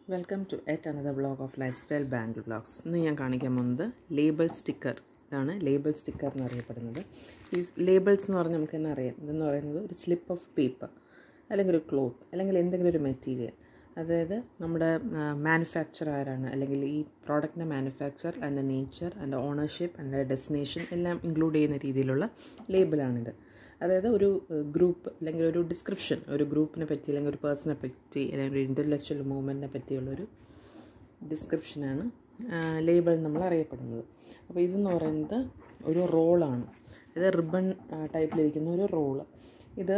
Welcome to yet another vlog of Lifestyle Bangle Vlogs. ഇന്ന് ഞാൻ കാണിക്കാൻ പോകുന്നത് ലേബൽ സ്റ്റിക്കർ. ഇതാണ് ലേബൽ സ്റ്റിക്കർ എന്ന് അറിയപ്പെടുന്നത്. ഈ ലേബിൾസ് എന്ന് പറഞ്ഞാൽ നമുക്ക് തന്നെ അറിയാം. ഇതെന്ന് പറയുന്നത് ഒരു സ്ലിപ്പ് ഓഫ് പേപ്പർ അല്ലെങ്കിൽ ഒരു ക്ലോത്ത് അല്ലെങ്കിൽ എന്തെങ്കിലും ഒരു മെറ്റീരിയൽ, അതായത് നമ്മുടെ മാനുഫാക്ചർ ആരാണ് അല്ലെങ്കിൽ ഈ പ്രോഡക്റ്റിൻ്റെ മാനുഫാക്ചർ അതിൻ്റെ നേച്ചർ അതിൻ്റെ ഓണർഷിപ്പ് അതിൻ്റെ ഡെസ്റ്റിനേഷൻ എല്ലാം ഇൻക്ലൂഡ് ചെയ്യുന്ന രീതിയിലുള്ള ലേബിളാണിത്. അതായത് ഒരു ഗ്രൂപ്പ് അല്ലെങ്കിൽ ഒരു ഡിസ്ക്രിപ്ഷൻ, ഒരു ഗ്രൂപ്പിനെ പറ്റി അല്ലെങ്കിൽ ഒരു പേഴ്സണെ പറ്റി അല്ലെങ്കിൽ ഒരു ഇൻ്റലക്ച്വൽ മൂവ്മെൻറ്റിനെ പറ്റിയുള്ളൊരു ഡിസ്ക്രിപ്ഷനാണ് ലേബിൾ നമ്മൾ അറിയപ്പെടുന്നത്. അപ്പോൾ ഇതെന്ന് പറയുന്നത് ഒരു റോളാണ്. ഇത് റിബൺ ടൈപ്പിലിരിക്കുന്ന ഒരു റോള്. ഇത്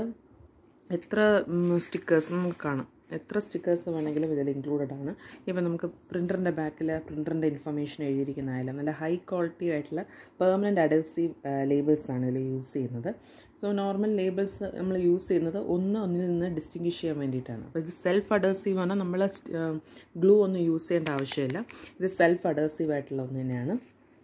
എത്ര സ്റ്റിക്കേഴ്സ് നമുക്ക് കാണാം, എത്ര സ്റ്റിക്കേഴ്സ് വേണമെങ്കിലും ഇതിൽ ഇൻക്ലൂഡഡ് ആണ്. ഇപ്പം നമുക്ക് പ്രിൻ്ററിൻ്റെ ബാക്കിൽ പ്രിൻ്ററിൻ്റെ ഇൻഫർമേഷൻ എഴുതിയിരിക്കുന്നതായാലും നല്ല ഹൈ ക്വാളിറ്റി ആയിട്ടുള്ള പെർമനൻറ്റ് അഡഹസീവ് ലേബിൾസാണ് ഇതിൽ യൂസ് ചെയ്യുന്നത്. സോ നോർമൽ ലേബിൾസ് നമ്മൾ യൂസ് ചെയ്യുന്നത് ഒന്നിൽ നിന്ന് ഡിസ്റ്റിങ്വിഷ് ചെയ്യാൻ വേണ്ടിയിട്ടാണ്. അപ്പോൾ ഇത് സെൽഫ് അഡഹസീവ് ആണ്, നമ്മൾ ഗ്ലൂ ഒന്നും യൂസ് ചെയ്യേണ്ട ആവശ്യമില്ല. ഇത് സെൽഫ് അഡഹസീവ് ആയിട്ടുള്ള ഒന്ന് തന്നെയാണ്.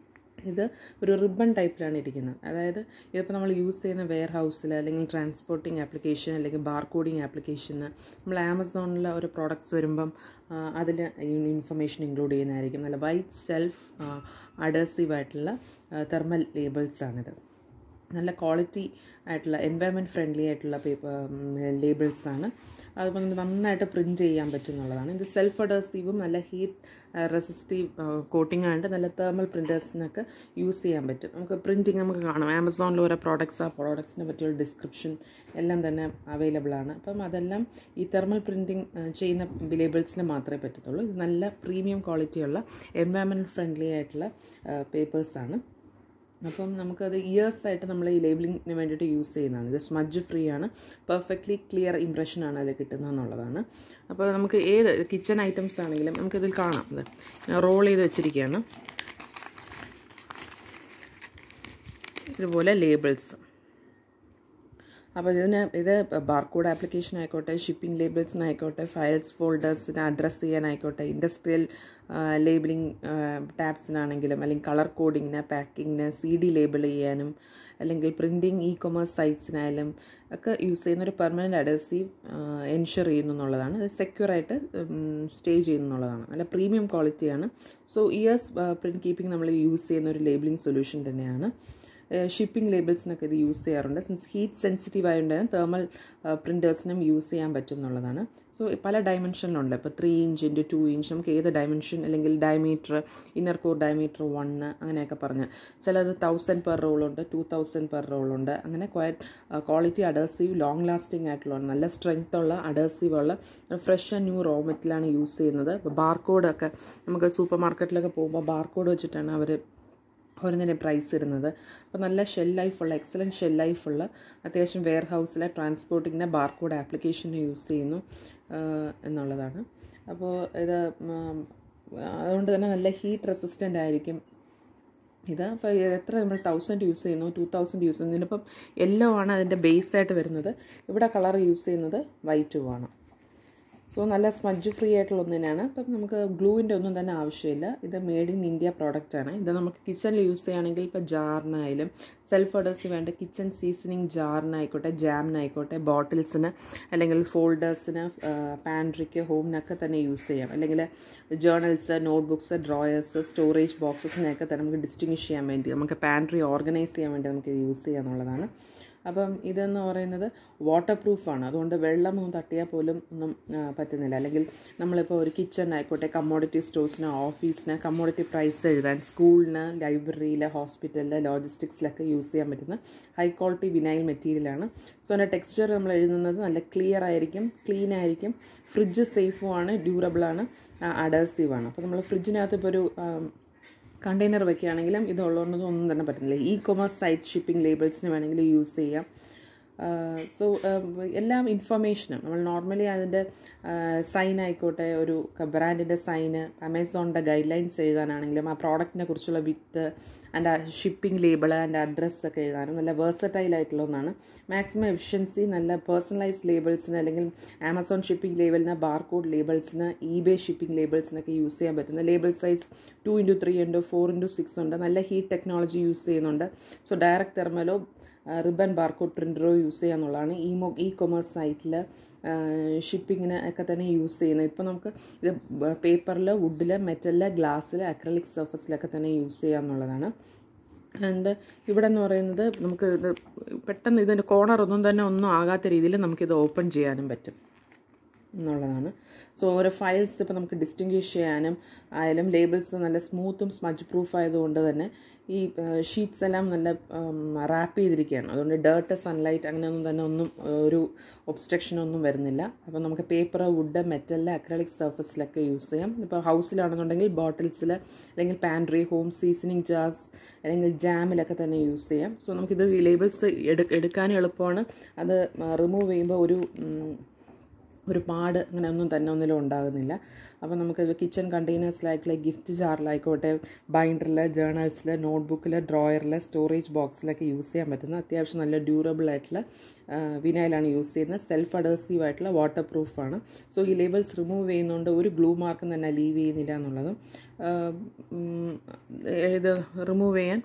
ഇത് ഒരു റിബൺ ടൈപ്പിലാണ് ഇരിക്കുന്നത്. അതായത് ഇതിപ്പോൾ നമ്മൾ യൂസ് ചെയ്യുന്ന വെയർ ഹൗസിൽ അല്ലെങ്കിൽ ട്രാൻസ്പോർട്ടിങ് ആപ്ലിക്കേഷൻ അല്ലെങ്കിൽ ബാർ കോഡിങ് ആപ്ലിക്കേഷന് നമ്മൾ ആമസോണിൽ ഒരു പ്രോഡക്റ്റ്സ് വരുമ്പം അതിൽ ഇൻഫർമേഷൻ ഇൻക്ലൂഡ് ചെയ്യുന്നതായിരിക്കും. നല്ല വൈറ്റ് സെൽഫ് അഡഹസീവ് ആയിട്ടുള്ള തെർമൽ ലേബിൾസാണിത്. നല്ല ക്വാളിറ്റി ആയിട്ടുള്ള എൻവയൺമെൻറ്റ് ഫ്രണ്ട്ലി ആയിട്ടുള്ള ലേബിൾസാണ്. അതുപോലെ നന്നായിട്ട് പ്രിൻറ്റ് ചെയ്യാൻ പറ്റുന്നുള്ളതാണ്. ഇത് സെൽഫ് അഡഹസീവും നല്ല ഹീറ്റ് റെസിസ്റ്റീവ് കോട്ടിംഗ് ആയിട്ട് നല്ല തെർമൽ പ്രിൻറ്റേഴ്സിനൊക്കെ യൂസ് ചെയ്യാൻ പറ്റും. നമുക്ക് പ്രിൻറ്റിങ് നമുക്ക് കാണാം. ആമസോണിൽ ഓരോ പ്രോഡക്ട്സിനെ പറ്റിയുള്ള ഡിസ്ക്രിപ്ഷൻ എല്ലാം തന്നെ അവൈലബിൾ ആണ്. അപ്പം അതെല്ലാം ഈ തെർമൽ പ്രിൻറ്റിങ് ചെയ്യുന്ന ലേബിൾസിന് മാത്രമേ പറ്റത്തുള്ളൂ. ഇത് നല്ല പ്രീമിയം ക്വാളിറ്റിയുള്ള എൻവയൺമെൻറ്റ് ഫ്രണ്ട്ലി ആയിട്ടുള്ള പേപ്പേഴ്സാണ്. അപ്പം നമുക്കത് ഇയേഴ്സായിട്ട് നമ്മൾ ഈ ലേബിളിങ്ങിന് വേണ്ടിയിട്ട് യൂസ് ചെയ്യുന്നതാണ്. ഇത് സ്മഡ്ജ് ഫ്രീ ആണ്, പെർഫെക്റ്റ്ലി ക്ലിയർ ഇംപ്രഷനാണ് അതിൽ കിട്ടുന്നതെന്നുള്ളതാണ്. അപ്പോൾ നമുക്ക് ഏത് കിച്ചൺ ഐറ്റംസ് ആണെങ്കിലും നമുക്കിതിൽ കാണാം. റോൾ ചെയ്ത് വെച്ചിരിക്കുകയാണ് ഇതുപോലെ ലേബിൾസ്. അപ്പോൾ ഇത് ബാർകോഡ് ആപ്ലിക്കേഷൻ ആയിക്കോട്ടെ, ഷിപ്പിംഗ് ലേബിൾസിനായിക്കോട്ടെ, ഫയൽസ് ഫോൾഡേഴ്സിന് അഡ്രസ്സ് ചെയ്യാനായിക്കോട്ടെ, ഇൻഡസ്ട്രിയൽ ലേബിളിംഗ് ടാബ്സിനാണെങ്കിലും അല്ലെങ്കിൽ കളർ കോഡിങ്ങിന്, പാക്കിങ്ങിന്, CD ലേബിൾ ചെയ്യാനും അല്ലെങ്കിൽ പ്രിൻറ്റിങ് ഇ കൊമേഴ്സ് സൈറ്റ്സിനായാലും ഒക്കെ യൂസ് ചെയ്യുന്നൊരു പെർമനൻറ്റ് അഡഹസീവ് എൻഷുർ ചെയ്യുന്നു എന്നുള്ളതാണ്. അത് സെക്യൂറായിട്ട് സ്റ്റേ ചെയ്യുന്നു എന്നുള്ളതാണ്. നല്ല പ്രീമിയം ക്വാളിറ്റിയാണ്. സോ ഇയേഴ്സ് പ്രിൻറ്റ് കീപ്പിംഗ് നമ്മൾ യൂസ് ചെയ്യുന്ന ഒരു ലേബിളിംഗ് സൊല്യൂഷൻ തന്നെയാണ്. ഷിപ്പിംഗ് ലേബിൾസിനൊക്കെ ഇത് യൂസ് ചെയ്യാറുണ്ട്. സിൻസ് ഹീറ്റ് സെൻസിറ്റീവ് ആയതുകൊണ്ട് തെർമൽ പ്രിൻറ്റേഴ്സിനും യൂസ് ചെയ്യാൻ പറ്റും എന്നുള്ളതാണ്. സോ പല ഡയമെൻഷനിലുണ്ട്. ഇപ്പോൾ 3 ഇഞ്ച് ഇൻറ്റു 2 ഇഞ്ച് നമുക്ക് ഏത് ഡയമെൻഷൻ അല്ലെങ്കിൽ ഡയമീറ്റർ, ഇന്നർ കോർ ഡയമീറ്റർ 1 അങ്ങനെയൊക്കെ പറഞ്ഞ് ചിലത് 1000 പെർ റോളുണ്ട്, 2000 പെർ റോളുണ്ട്. അങ്ങനെ ക്വാളിറ്റി അഡഹസീവ് ലോങ് ലാസ്റ്റിംഗ് ആയിട്ടുള്ള നല്ല സ്ട്രെങ്ത് ഉള്ള അഡഹസീവ് ഉള്ള ഫ്രഷ് ആൻഡ് ന്യൂ റോ മെറ്റലാണ് യൂസ് ചെയ്യുന്നത്. ഇപ്പോൾ ബാർകോഡൊക്കെ നമുക്ക് സൂപ്പർ മാർക്കറ്റിലൊക്കെ പോകുമ്പോൾ ബാർകോഡ് വെച്ചിട്ടാണ് അവർ ഓരോന്നിനെ പ്രൈസ് ഇടുന്നത്. അപ്പോൾ നല്ല ഷെൽ ലൈഫുള്ള എക്സലൻറ്റ് ഷെൽ ലൈഫുള്ള അത്യാവശ്യം വെയർ ഹൗസിലെ ട്രാൻസ്പോർട്ടിങ്ങിൻ്റെ ബാർകോഡ് ആപ്ലിക്കേഷൻ യൂസ് ചെയ്യുന്നു എന്നുള്ളതാണ്. അപ്പോൾ ഇത് അതുകൊണ്ട് തന്നെ നല്ല ഹീറ്റ് റെസിസ്റ്റൻ്റ് ആയിരിക്കും ഇത്. അപ്പോൾ എത്ര നമ്മൾ 1000 യൂസ് ചെയ്യുന്നു, 2000 യൂസ് ചെയ്യുന്നു, ഇതിനിപ്പം യെല്ലോ ആണ് അതിൻ്റെ ബേസായിട്ട് വരുന്നത്. ഇവിടെ കളർ യൂസ് ചെയ്യുന്നത് വൈറ്റുമാണ്. സോ നല്ല സ്മഡ്ജ് ഫ്രീ ആയിട്ടുള്ള ഒന്ന് തന്നെയാണ്. അപ്പം നമുക്ക് ഗ്ലൂവിൻ്റെ ഒന്നും തന്നെ ആവശ്യമില്ല. ഇത് മെയ്ഡ് ഇൻ ഇന്ത്യ പ്രോഡക്റ്റാണ്. ഇത് നമുക്ക് കിച്ചണിൽ യൂസ് ചെയ്യുകയാണെങ്കിൽ ഇപ്പോൾ ജാറിനായാലും സെൽഫ് അഡഹസീവ് വേണ്ട കിച്ചൺ സീസണിങ് ജാറിനായിക്കോട്ടെ, ജാമിനായിക്കോട്ടെ, ബോട്ടിൽസിന് അല്ലെങ്കിൽ ഫോൾഡേഴ്സിന്, പാൻട്രിക്ക്, ഹോമിനൊക്കെ തന്നെ യൂസ് ചെയ്യാം. അല്ലെങ്കിൽ ജേർണൽസ്, നോട്ട്ബുക്സ്, ഡ്രോയേഴ്സ്, സ്റ്റോറേജ് ബോക്സസിനെയൊക്കെ തന്നെ നമുക്ക് ഡിസ്റ്റിങ്വിഷ് ചെയ്യാൻ വേണ്ടി, നമുക്ക് പാൻട്രി ഓർഗനൈസ് ചെയ്യാൻ വേണ്ടി നമുക്ക് യൂസ് ചെയ്യുക എന്നുള്ളതാണ്. അപ്പം ഇതെന്ന് പറയുന്നത് വാട്ടർ പ്രൂഫാണ്. അതുകൊണ്ട് വെള്ളമൊന്നും തട്ടിയാൽ പോലും ഒന്നും പറ്റുന്നില്ല. അല്ലെങ്കിൽ നമ്മളിപ്പോൾ ഒരു കിച്ചൺ ആയിക്കോട്ടെ, കമ്മോഡിറ്റി സ്റ്റോഴ്സിന്, ഓഫീസിന് കമ്മോഡിറ്റി പ്രൈസ് എഴുതാൻ, സ്കൂളിന്, ലൈബ്രറിയിൽ, ഹോസ്പിറ്റലിൽ, ലോജിസ്റ്റിക്സിലൊക്കെ യൂസ് ചെയ്യാൻ പറ്റുന്ന ഹൈ ക്വാളിറ്റി വിനൈൽ മെറ്റീരിയലാണ്. സോ അതിൻ്റെ ടെക്സ്ചർ നമ്മൾ എഴുതുന്നത് നല്ല ക്ലിയർ ആയിരിക്കും, ക്ലീൻ ആയിരിക്കും, ഫ്രിഡ്ജ് സേഫുമാണ്, ഡ്യൂറബിളാണ്, അഡഹസീവാണ്. അപ്പോൾ നമ്മൾ ഫ്രിഡ്ജിനകത്ത് ഇപ്പോൾ ഒരു കണ്ടെയ്നർ വയ്ക്കുകയാണെങ്കിലും ഇതുള്ളതുകൊണ്ട് ഒന്നും തന്നെ പറ്റുന്നില്ല. ഇ കൊമേഴ്സ് സൈറ്റ് ഷിപ്പിംഗ് ലേബിൾസിന് വേണമെങ്കിൽ യൂസ് ചെയ്യാം. സോ എല്ലാം ഇൻഫർമേഷനും നമ്മൾ നോർമലി അതിൻ്റെ സൈൻ ആയിക്കോട്ടെ, ഒരു ബ്രാൻഡിൻ്റെ സൈന്, ആമസോണിൻ്റെ ഗൈഡ് ലൈൻസ് എഴുതാനാണെങ്കിലും ആ പ്രോഡക്റ്റിനെ കുറിച്ചുള്ള with and shipping label and അഡ്രസ്സൊക്കെ എഴുതാനും നല്ല വേഴ്സറ്റൈൽ ആയിട്ടുള്ള ഒന്നാണ്. മാക്സിമം എഫിഷ്യൻസി, നല്ല പേഴ്സണലൈസ്ഡ് ലേബിൾസിന് അല്ലെങ്കിൽ ആമസോൺ ഷിപ്പിംഗ് ലേബിളിന്, ബാർകോഡ് ലേബിൾസിന്, ഈബേ ഷിപ്പിംഗ് ലേബിൾസിനൊക്കെ യൂസ് ചെയ്യാൻ പറ്റുന്ന ലേബിൾ സൈസ് 2x3 ഉണ്ട്, 4x6 ഉണ്ട്. നല്ല ഹീറ്റ് ടെക്നോളജി യൂസ് ചെയ്യുന്നുണ്ട്. സോ ഡയറക്റ്റ് തെർമലോ റിബൺ ബാർകോഡ് പ്രിൻ്ററോ യൂസ് ചെയ്യുക എന്നുള്ളതാണ്. ഇ കൊമേഴ്സ് സൈറ്റിൽ ഷിപ്പിങ്ങിന് ഒക്കെ തന്നെ യൂസ് ചെയ്യുന്നത്. ഇപ്പോൾ നമുക്ക് ഇത് പേപ്പറിൽ, വുഡിൽ, മെറ്റലിൽ, ഗ്ലാസ്സിൽ, അക്രലിക് സർഫസിലൊക്കെ തന്നെ യൂസ് ചെയ്യുക എന്നുള്ളതാണ്. ആൻഡ് ഇവിടെ എന്ന് പറയുന്നത് നമുക്ക് ഇത് പെട്ടെന്ന് ഇതിൻ്റെ കോർണർ ഒന്നും ആകാത്ത രീതിയിൽ നമുക്കിത് ഓപ്പൺ ചെയ്യാനും പറ്റും എന്നുള്ളതാണ്. സോ ഓരോ ഫയൽസ് ഇപ്പോൾ നമുക്ക് ഡിസ്റ്റിങ്വിഷ് ചെയ്യാനും ആയാലും ലേബിൾസ് നല്ല സ്മൂത്തും സ്മജ് പ്രൂഫ് ആയതുകൊണ്ട് തന്നെ ഈ ഷീറ്റ്സ് എല്ലാം നല്ല റാപ്പ് ചെയ്തിരിക്കുകയാണ്. അതുകൊണ്ട് ഡേർട്ട്, സൺലൈറ്റ് അങ്ങനെയൊന്നും തന്നെ ഒരു ഒബ്സ്ട്രക്ഷനൊന്നും വരുന്നില്ല. അപ്പോൾ നമുക്ക് പേപ്പർ, വുഡ്, മെറ്റലിൽ, അക്രലിക് സർഫസിലൊക്കെ യൂസ് ചെയ്യാം. ഇപ്പോൾ ഹൗസിലാണെന്നുണ്ടെങ്കിൽ ബോട്ടിൽസിൽ, അല്ലെങ്കിൽ പാൻട്രി, ഹോം സീസണിങ് ജാർസ്, അല്ലെങ്കിൽ ജാമിലൊക്കെ തന്നെ യൂസ് ചെയ്യാം. സോ നമുക്കിത് ഈ ലേബിൾസ് എടുക്കാനും എളുപ്പമാണ്. അത് റിമൂവ് ചെയ്യുമ്പോൾ ഒരു പാട് അങ്ങനെ ഒന്നിലും ഉണ്ടാകുന്നില്ല. അപ്പോൾ നമുക്കിത് കിച്ചൺ കണ്ടെയ്നേഴ്സിലായിട്ടുള്ള ഗിഫ്റ്റ് ജാറിലായിക്കോട്ടെ, ബൈൻഡറിൽ, ജേർണൽസിൽ, നോട്ട്ബുക്കിൽ, ഡ്രോയറിൽ, സ്റ്റോറേജ് ബോക്സിലൊക്കെ യൂസ് ചെയ്യാൻ പറ്റുന്ന അത്യാവശ്യം നല്ല ഡ്യൂറബിൾ ആയിട്ടുള്ള വിനൈലാണ് യൂസ് ചെയ്യുന്നത്. സെൽഫ് അഡേസീവ് ആയിട്ടുള്ള വാട്ടർ പ്രൂഫാണ്. സോ ഈ ലേബിൾസ് റിമൂവ് ചെയ്യുന്നതുകൊണ്ട് ഒരു ഗ്ലൂ മാർക്കും തന്നെ ലീവ് ചെയ്യുന്നില്ല എന്നുള്ളതും ഇത് റിമൂവ് ചെയ്യാൻ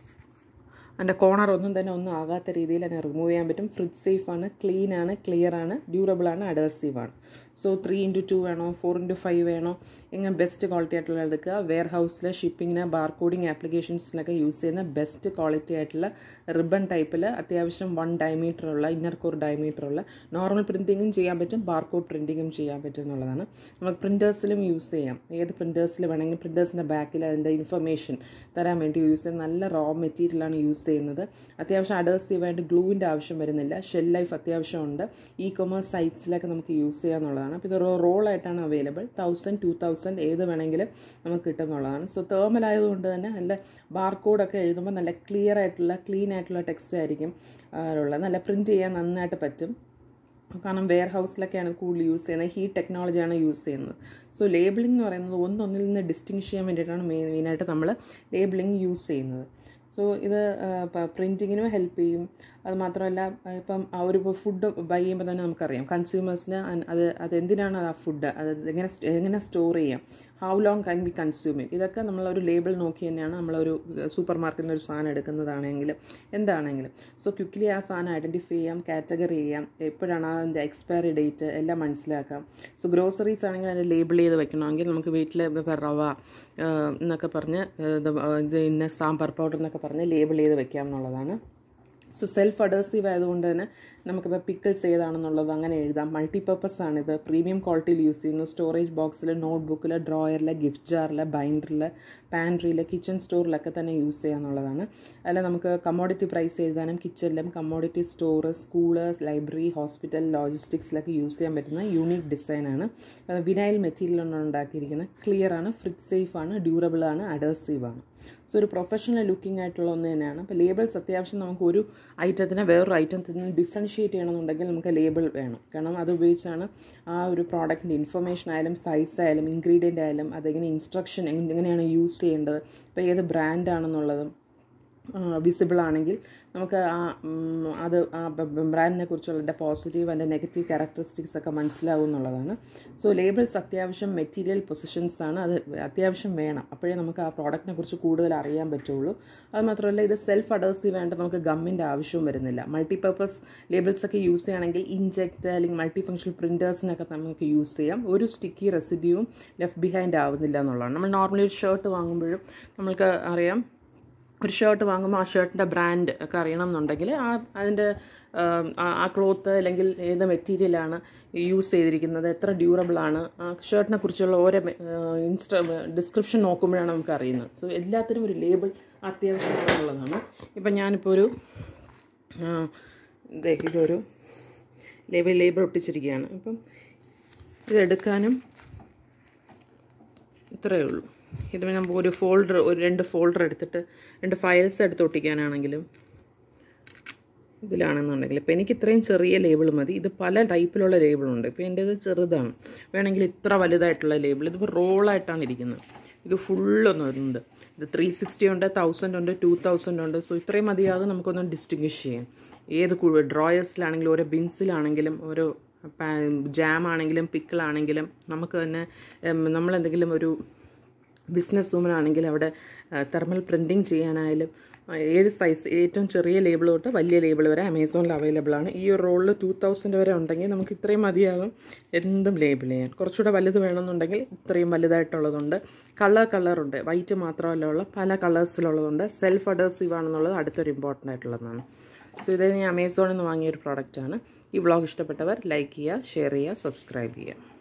അതിൻ്റെ കോർണർ ഒന്നും ആകാത്ത രീതിയിൽ തന്നെ റിമൂവ് ചെയ്യാൻ പറ്റും. ഫ്രിഡ്ജ് സേഫാണ്, ക്ലീനാണ്, ക്ലിയറാണ്, ഡ്യൂറബിളാണ്, അഡേസീവാണ്. സോ 3x2 വേണോ 4x5 വേണോ, ഇങ്ങനെ ബെസ്റ്റ് ക്വാളിറ്റി ആയിട്ടുള്ള എടുക്കുക. വെയർ ഹൗസിൽ, ഷിപ്പിങ്ങിന്, ബാർകോഡിങ് ആപ്ലിക്കേഷൻസിലൊക്കെ യൂസ് ചെയ്യുന്ന ബെസ്റ്റ് ക്വാളിറ്റി ആയിട്ടുള്ള റിബൺ ടൈപ്പിൽ അത്യാവശ്യം 1 ഡയമീറ്ററുള്ള, ഇന്നർ കോർ ഡയമീറ്ററുള്ള, നോർമൽ പ്രിൻറ്റിങ്ങും ചെയ്യാൻ പറ്റും, ബാർകോഡ് പ്രിൻറ്റിങ്ങും ചെയ്യാൻ പറ്റും എന്നുള്ളതാണ്. നമുക്ക് പ്രിൻറ്റേഴ്സിലും യൂസ് ചെയ്യാം. ഏത് പ്രിൻറ്റേഴ്സിൽ വേണമെങ്കിൽ പ്രിൻറ്റേഴ്സിൻ്റെ ബാക്കിൽ അതിൻ്റെ ഇൻഫർമേഷൻ തരാൻ വേണ്ടി യൂസ് ചെയ്യാം. നല്ല റോ മെറ്റീരിയലാണ് യൂസ് ചെയ്യുന്നത്. അത്യാവശ്യം അഡേസീവായിട്ട് ഗ്ലൂവിൻ്റെ ആവശ്യം വരുന്നില്ല. ഷെൽ ലൈഫ് അത്യാവശ്യമുണ്ട്. ഇ കൊമേഴ്സ് സൈറ്റ്സിലൊക്കെ നമുക്ക് യൂസ് ചെയ്യാന്നുള്ളതാണ്. അപ്പോൾ ഇത് റോളായിട്ടാണ് അവൈലബിൾ. 1000, 2000 ഏത് വേണമെങ്കിലും നമുക്ക് കിട്ടുന്നുള്ളതാണ്. സോ തേർമൽ ആയതുകൊണ്ട് തന്നെ നല്ല ബാർകോഡൊക്കെ എഴുതുമ്പോൾ നല്ല ക്ലിയർ ആയിട്ടുള്ള, ക്ലീൻ ആയിട്ടുള്ള ടെക്സ്റ്റ് ആയിരിക്കും ഉള്ളത്. നല്ല പ്രിൻറ്റ് ചെയ്യാൻ നന്നായിട്ട് പറ്റും. കാരണം വെയർ ഹൗസിലൊക്കെയാണ് കൂടുതൽ യൂസ് ചെയ്യുന്നത്. ഹീറ്റ് ടെക്നോളജിയാണ് യൂസ് ചെയ്യുന്നത്. സോ ലേബിളിംഗ് എന്ന് പറയുന്നത് ഒന്നിൽ നിന്ന് ഡിസ്റ്റിങ്ഷ് ചെയ്യാൻ വേണ്ടിയിട്ടാണ് മെയിനായിട്ട് നമ്മൾ ലേബിളിംഗ് യൂസ് ചെയ്യുന്നത്. സോ ഇത് പ്രിൻറ്റിങ്ങിനും ഹെൽപ്പ് ചെയ്യും. അത് മാത്രമല്ല, ഇപ്പം ഒരു ഫുഡ് ബൈ ചെയ്യുമ്പോൾ തന്നെ നമുക്കറിയാം കൺസ്യൂമേഴ്സിന് അതെന്തിനാണ് ആ ഫുഡ്, അത് എങ്ങനെ സ്റ്റോർ ചെയ്യാം, how long can be consume it, ഇതൊക്കെ നമ്മളൊരു ലേബിൾ നോക്കി തന്നെയാണ് നമ്മളൊരു സൂപ്പർ മാർക്കറ്റിൽ നിന്ന് ഒരു സാധനം എടുക്കുന്നതാണെങ്കിലും എന്താണെങ്കിലും. സോ ക്വിക്ക്ലി ആ സാധനം ഐഡൻറ്റിഫൈ ചെയ്യാം, കാറ്റഗറി ചെയ്യാം, എപ്പോഴാണ് അതിൻ്റെ എക്സ്പയറി ഡേറ്റ് എല്ലാം മനസ്സിലാക്കാം. സോ ഗ്രോസറീസ് ആണെങ്കിൽ അതിൻ്റെ ലേബിൾ ചെയ്ത് വെക്കണമെങ്കിൽ നമുക്ക് വീട്ടിൽ റവ എന്നൊക്കെ പറഞ്ഞ് ഇത് ഇന്ന സാമ്പാർ പൗഡർ എന്നൊക്കെ പറഞ്ഞ് ലേബിൾ ചെയ്ത് വെക്കാം എന്നുള്ളതാണ്. സോ സെൽഫ് അഡേസീവ് ആയതുകൊണ്ട് തന്നെ നമുക്കിപ്പോൾ പിക്കിൾസ് ഏതാണെന്നുള്ളത് അങ്ങനെ എഴുതാം. മൾട്ടിപർപ്പസ് ആണിത്. പ്രീമിയം ക്വാളിറ്റിയിൽ യൂസ് ചെയ്യുന്നു. സ്റ്റോറേജ് ബോക്സിൽ, നോട്ട്ബുക്കിൽ, ഡ്രോയറിൽ, ഗിഫ്റ്റ് ജാറിൽ, ബൈൻഡറിൽ, പാൻട്രിയിൽ, കിച്ചൺ സ്റ്റോറിലൊക്കെ തന്നെ യൂസ് ചെയ്യാന്നുള്ളതാണ്. അല്ല നമുക്ക് കമ്മോഡിറ്റി പ്രൈസ് എഴുതാനും കിച്ചണിലും, commodity store, school, library, hospital, ലോജിസ്റ്റിക്സിലൊക്കെ യൂസ് ചെയ്യാൻ പറ്റുന്ന യൂണീക്ക് ഡിസൈനാണ്. വിനൈൽ മെറ്റീരിയലാണ് ഉണ്ടാക്കിയിരിക്കുന്നത്. ക്ലിയറാണ്, ഫ്രിഡ്ജ് സേഫാണ്, ഡ്യൂറബിളാണ്, അഡേസീവാണ്. സോ ഒരു പ്രൊഫഷണൽ ലുക്കിംഗ് ആയിട്ടുള്ള ഒന്ന് തന്നെയാണ്. അപ്പോൾ ലേബിൾസ് അത്യാവശ്യം നമുക്ക് ഒരു ഐറ്റത്തിനെ വേറൊരു ഐറ്റത്തിൽ നിന്ന് ഡിഫറൻഷ്യേറ്റ് ചെയ്യണമെന്നുണ്ടെങ്കിൽ നമുക്ക് ലേബിൾ വേണം. കാരണം അത് ഉപയോഗിച്ചാണ് ആ ഒരു പ്രോഡക്റ്റിൻ്റെ ഇൻഫർമേഷൻ ആയാലും, സൈസ് ആയാലും, ഇൻഗ്രീഡിയൻ്റ് ആയാലും, അതെങ്ങനെ ഇൻസ്ട്രക്ഷൻ എങ്ങനെയാണ് യൂസ് ചെയ്യേണ്ടത്, ഇപ്പോൾ ഏത് ബ്രാൻഡാണെന്നുള്ളതും വിസിബിൾ ആണെങ്കിൽ നമുക്ക് ആ ബ്രാൻഡിനെ കുറിച്ചുള്ള പോസിറ്റീവ് ആൻഡ് നെഗറ്റീവ് ക്യാരക്ടറിസ്റ്റിക്സ് ഒക്കെ മനസ്സിലാവും എന്നുള്ളതാണ്. സോ ലേബിൾസ് അത്യാവശ്യം മെറ്റീരിയൽ പൊസിഷൻസ് ആണ്, അത് അത്യാവശ്യം വേണം. അപ്പോഴേ നമുക്ക് ആ പ്രോഡക്റ്റിനെ കുറിച്ച് കൂടുതൽ അറിയാൻ പറ്റുള്ളൂ. അത് മാത്രമല്ല ഇത് സെൽഫ് അഡേസീവ് വേണ്ട, നമുക്ക് ഗമ്മിൻ്റെ ആവശ്യവും വരുന്നില്ല. മൾട്ടിപർപ്പസ് ലേബിൾസ് ഒക്കെ യൂസ് ചെയ്യുകയാണെങ്കിൽ ഇൻജെക്റ്റ് അല്ലെങ്കിൽ മൾട്ടി ഫംഗ്ഷണൽ പ്രിൻറ്റേഴ്സിനൊക്കെ നമുക്ക് യൂസ് ചെയ്യാം. ഒരു സ്റ്റിക്കി റെസിഡ്യൂവും ലെഫ്റ്റ് ബിഹൈൻഡ് ആവുന്നില്ല എന്നുള്ളതാണ്. നമ്മൾ നോർമലി ഒരു ഷർട്ട് വാങ്ങുമ്പോഴും നമ്മൾക്ക് അറിയാം, ഒരു ഷർട്ട് വാങ്ങുമ്പോൾ ആ ഷർട്ടിൻ്റെ ബ്രാൻഡ് ഒക്കെ അറിയണം എന്നുണ്ടെങ്കിൽ അതിൻ്റെ ആ ക്ലോത്ത് അല്ലെങ്കിൽ ഏത് മെറ്റീരിയലാണ് യൂസ് ചെയ്തിരിക്കുന്നത്, എത്ര ഡ്യൂറബിളാണ്, ആ ഷർട്ടിനെ കുറിച്ചുള്ള ഓരോ ഡിസ്ക്രിപ്ഷൻ നോക്കുമ്പോഴാണ് നമുക്ക് അറിയുന്നത്. സോ എല്ലാത്തിനും ഒരു ലേബിൾ അത്യാവശ്യമാണെന്നുള്ളതാണ്. ഇപ്പം ഞാനിപ്പോൾ ഇതൊരു ലേബിൾ ഒട്ടിച്ചിരിക്കുകയാണ്. അപ്പം ഇതെടുക്കാനും ഇത്രയേ ഉള്ളൂ. ഇത് നമുക്ക് ഒരു രണ്ട് ഫോൾഡർ എടുത്തിട്ട് 2 ഫയൽസ് എടുത്ത് ഒട്ടിക്കാനാണെങ്കിലും ഇതിലാണെന്നുണ്ടെങ്കിൽ ഇപ്പോൾ എനിക്ക് ഇത്രയും ചെറിയ ലേബിൾ മതി. ഇത് പല ടൈപ്പിലുള്ള ലേബിളുണ്ട്. ഇപ്പോൾ എൻ്റേത് ചെറുതാണ്, വേണമെങ്കിൽ ഇത്ര വലുതായിട്ടുള്ള ലേബിൾ. ഇതിപ്പോൾ റോളായിട്ടാണ് ഇരിക്കുന്നത്. ഇത് ഫുള്ളൊന്നുണ്ട്. ഇത് 360 ഉണ്ട്, 1000 ഉണ്ട്, 2000 ഉണ്ട്. സോ ഇത്രയും മതിയാകും നമുക്കൊന്ന് ഡിസ്റ്റിങ്വിഷ് ചെയ്യാൻ. ഏത് ഡ്രോയേഴ്സിലാണെങ്കിലും ഓരോ ബിൻസിലാണെങ്കിലും ഓരോ ജാം ആണെങ്കിലും പിക്കിളാണെങ്കിലും നമുക്ക് തന്നെ നമ്മളെന്തെങ്കിലും ഒരു ബിസിനസ് വുമൻ ആണെങ്കിൽ അവിടെ തെർമൽ പ്രിൻറ്റിങ് ചെയ്യാനായാലും ഏത് സൈസ് ഏറ്റവും ചെറിയ ലേബിൾ തൊട്ട് വലിയ ലേബിൾ വരെ ആമസോണിൽ അവൈലബിൾ ആണ്. ഈ ഒരു റോളിൽ 2000 വരെ ഉണ്ടെങ്കിൽ നമുക്ക് ഇത്രയും മതിയാകും എന്തും ലേബിൾ ചെയ്യാൻ. കുറച്ചുകൂടെ വലുത് വേണമെന്നുണ്ടെങ്കിൽ ഇത്രയും വലുതായിട്ടുള്ളതുണ്ട്. കളറുണ്ട്, വൈറ്റ് മാത്രമല്ല ഉള്ള പല കളേഴ്സിലുള്ളതുണ്ട്. സെൽഫ് അഡേസീവ് ആണെന്നുള്ളത് അടുത്തൊരു ഇമ്പോർട്ടൻ്റ് ആയിട്ടുള്ളതാണ്. സോ ഇത് ഞാൻ ആമസോണിൽ നിന്ന് വാങ്ങിയൊരു പ്രോഡക്റ്റാണ്. ഈ വ്ളോഗ് ഇഷ്ടപ്പെട്ടവർ ലൈക്ക് ചെയ്യുക, ഷെയർ ചെയ്യുക, സബ്സ്ക്രൈബ് ചെയ്യുക.